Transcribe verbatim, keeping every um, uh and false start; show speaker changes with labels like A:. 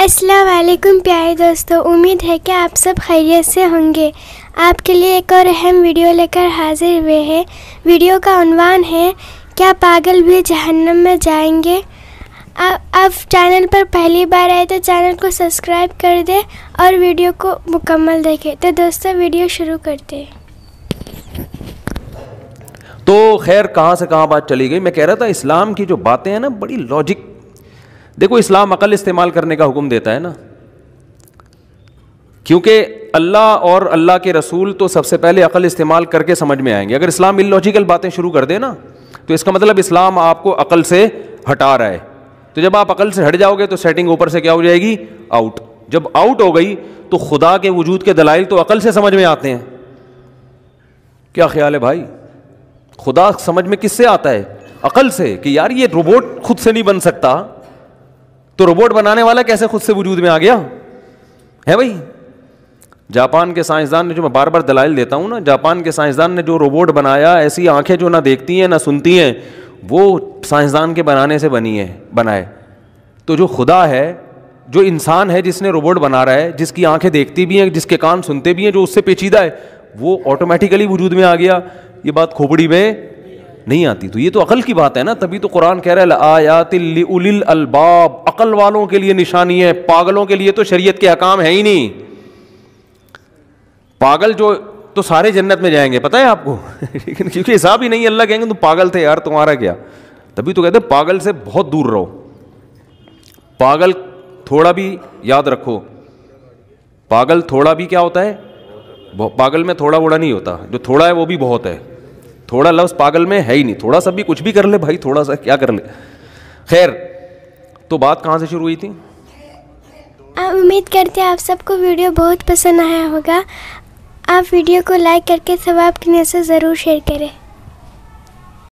A: السلام علیکم پیارے دوستو، امید ہے کہ آپ سب خیریت سے ہوں گے۔ آپ کے لیے ایک اور اہم ویڈیو لے کر حاضر ہوئے ہیں۔ ویڈیو کا عنوان ہے کیا پاگل بھی جہنم میں جائیں گے؟ آپ چینل پر پہلی بار آئے تو چینل کو سبسکرائب کر دیں اور ویڈیو کو مکمل دیکھیں۔ تو دوستو ویڈیو شروع کرتے ہیں۔
B: تو خیر کہاں سے کہاں بات چلی گئی؟ میں کہہ رہا تھا اسلام کی جو باتیں ہیں نا بڑی لاجک، دیکھو اسلام عقل استعمال کرنے کا حکم دیتا ہے نا، کیونکہ اللہ اور اللہ کے رسول تو سب سے پہلے عقل استعمال کر کے سمجھ میں آئیں گے۔ اگر اسلام ان لاجیکل باتیں شروع کر دے نا تو اس کا مطلب اسلام آپ کو عقل سے ہٹا رہا ہے۔ تو جب آپ عقل سے ہٹ جاؤ گے تو سیٹنگ اوپر سے کیا ہو جائے گی؟ آؤٹ۔ جب آؤٹ ہو گئی تو خدا کے وجود کے دلائل تو عقل سے سمجھ میں آتے ہیں۔ کیا خیال ہے بھائی؟ خدا سمجھ میں کس سے آتا ہے؟ عقل سے، کہ یار یہ روبوٹ خود سے نہیں بن سکتا، تو روبوٹ بنانے والا کیسے خود سے وجود میں آ گیا ہے بھائی؟ جاپان کے سائنسدان نے، جو میں بار بار دلائل دیتا ہوں نا، جاپان کے سائنسدان نے جو روبوٹ بنایا، ایسی آنکھیں جو نہ دیکھتی ہیں نہ سنتی ہیں، وہ سائنسدان کے بنانے سے بنی ہے بنائے۔ تو جو خدا ہے، جو انسان ہے جس نے روبوٹ بنا رہا ہے، جس کی آنکھیں دیکھتی بھی ہیں، جس کے کان سنتے بھی ہیں، جو اس سے پیچیدہ ہے، وہ آٹومیٹیکلی وجود میں آ گیا۔ یہ بات کھوپڑی میں نہیں آتی۔ تو یہ تو عقل کی بات ہے نا، تبھی تو قرآن کہہ رہا ہے لآیات لأولی الالباب، عقل والوں کے لیے نشانی ہے، پاگلوں کے لیے تو شریعت کے احکام ہے ہی نہیں۔ پاگل جو تو سارے جنت میں جائیں گے، پتہ ہے آپ کو، لیکن کیونکہ حساب ہی نہیں، اللہ کہیں گے تم پاگل تھے یار، تمہارا کیا؟ تبھی تو کہتے ہیں پاگل سے بہت دور رہو۔ پاگل تھوڑا بھی یاد رکھو، پاگل تھوڑا بھی کیا ہوتا ہے؟ پاگل میں تھوڑا بڑا نہیں ہوتا، جو تھوڑا ہے وہ بھی بہت ہے۔ تھوڑا لفظ پاگل میں ہے ہی نہیں، تھوڑا سا بھی کچھ بھی کر لے بھائی، تھوڑا سا کیا کر لے۔ خیر، تو بات کہاں سے شروع ہوئی تھی؟
A: امید کرتے ہیں آپ سب کو ویڈیو بہت پسند آیا ہوگا۔ آپ ویڈیو کو لائک کر کے ثواب کی نیت سے ضرور شیئر کریں۔